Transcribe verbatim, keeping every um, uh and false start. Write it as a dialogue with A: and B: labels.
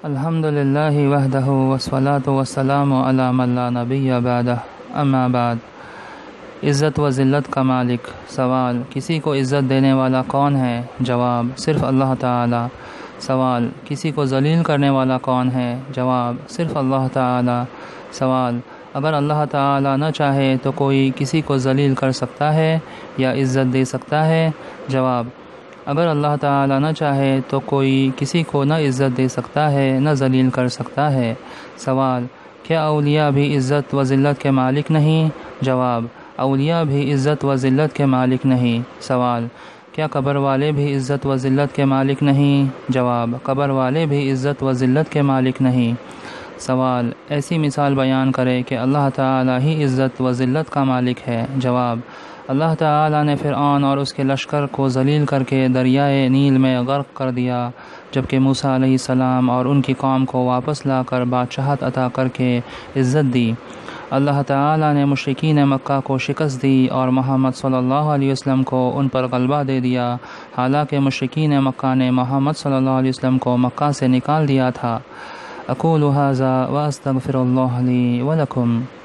A: الحمد للہ وحدہ والصلاۃ والسلام علی من لا نبی بعدہ اما بعد۔ عزت و ذلت کا مالک۔ سوال: کسی کو عزت دینے والا کون ہے؟ جواب: صرف اللہ تعالی۔ سوال: کسی کو ذلیل کرنے والا کون ہے؟ جواب: صرف اللہ تعالی۔ سوال: اگر اللہ تعالی نہ چاہے تو کوئی کسی کو ذلیل کر سکتا ہے یا عزت دے سکتا ہے؟ جواب: اگر اللہ تعالی نہ چاہے تو کوئی کسی کو نہ عزت دے سکتا ہے نہ ذلیل کر سکتا ہے۔ سوال: کیا اولیاء بھی عزت و ذلت کے مالک نہیں؟ جواب: اولیاء بھی عزت و ذلت کے مالک نہیں۔ سوال: کیا قبر والے بھی عزت و ذلت کے مالک نہیں؟ جواب: قبر والے بھی عزت و ذلت کے مالک نہیں۔ سوال: ایسی مثال بیان کرے کہ اللہ تعالی ہی عزت و ذلت کا مالک ہے۔ جواب: اللہ تعالی نے فرعون اور اس کے لشکر کو ذلیل کر کے دریائے نیل میں غرق کر دیا، جبکہ موسیٰ علیہ السلام اور ان کی قوم کو واپس لا کر بادشاہت عطا کر کے عزت دی۔ اللہ تعالی نے مشرکین مکہ کو شکست دی اور محمد صلی اللہ علیہ وسلم کو ان پر غلبہ دے دیا، حالانکہ مشرکین مکہ نے محمد صلی اللہ علیہ وسلم کو مکہ سے نکال دیا تھا۔ اقول ھذا واستغفر اللہ لی ولکم۔